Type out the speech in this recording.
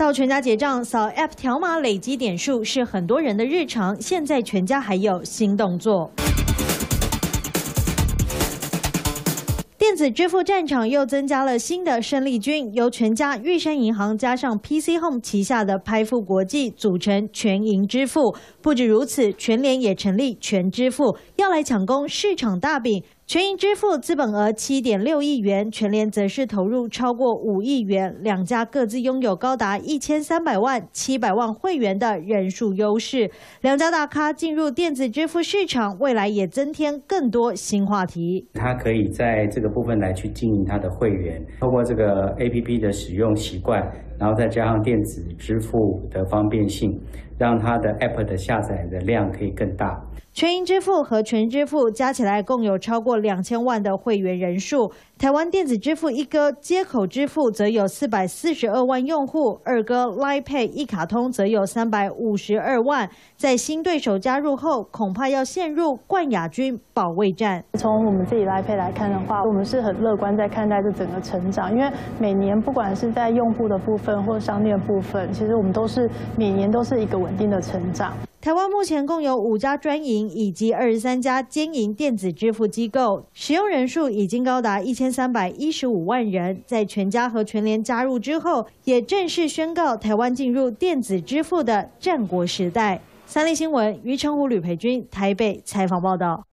到全家结账，扫 App 条码累积点数是很多人的日常。现在全家还有新动作。 电子支付战场又增加了新的生力军，由全家、玉山银行加上 PC Home 旗下的拍付国际组成全银支付。不止如此，全联也成立全支付，要来抢攻市场大饼。全银支付资本额7.6亿元，全联则是投入超过5亿元，两家各自拥有高达1300万、700万会员的人数优势。两家大咖进入电子支付市场，未来也增添更多新话题。 它可以在这个部分来去经营它的会员，透过这个 APP 的使用习惯，然后再加上电子支付的方便性，让它的 App 的下载的量可以更大。 全银支付和全支付加起来共有超过2000万的会员人数。台湾电子支付一哥街口支付则有442万用户，二哥 Line Pay 一卡通则有352万。在新对手加入后，恐怕要陷入冠亚军保卫战。 从我们自己 Line Pay 来看的话，我们是很乐观在看待这整个成长，因为每年不管是在用户的部分或商店部分，其实我们都是每年都是一个稳定的成长。 台湾目前共有5家专营以及23家兼营电子支付机构，使用人数已经高达1315万人。在全家和全联加入之后，也正式宣告台湾进入电子支付的战国时代。三立新闻，于成虎、吕培君台北采访报道。